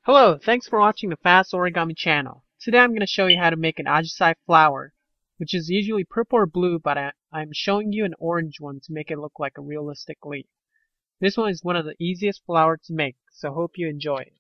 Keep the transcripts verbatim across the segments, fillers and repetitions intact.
Hello, thanks for watching the FastORIGAMI channel. Today I'm going to show you how to make an Ajisai flower, which is usually purple or blue, but I, I'm showing you an orange one to make it look like a realistic leaf. This one is one of the easiest flowers to make, so hope you enjoy it.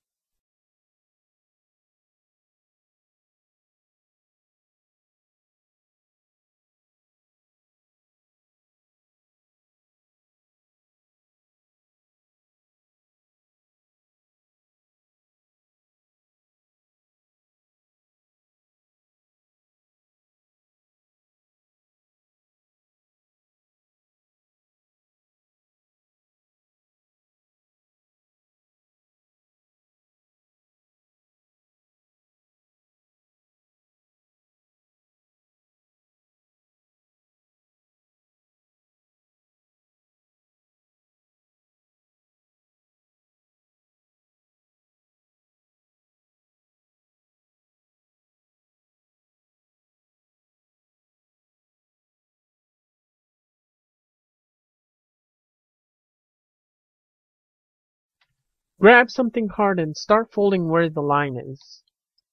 Grab something hard and start folding where the line is.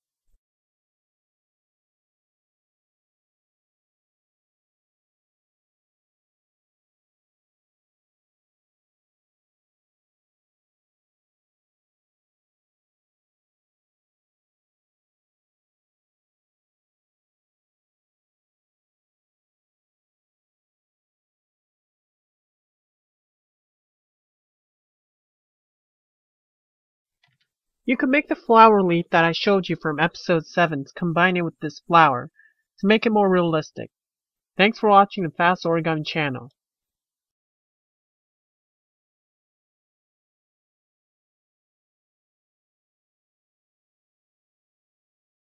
You can make the flower leaf that I showed you from episode seven to combine it with this flower to make it more realistic. Thanks for watching the FastORIGAMI channel.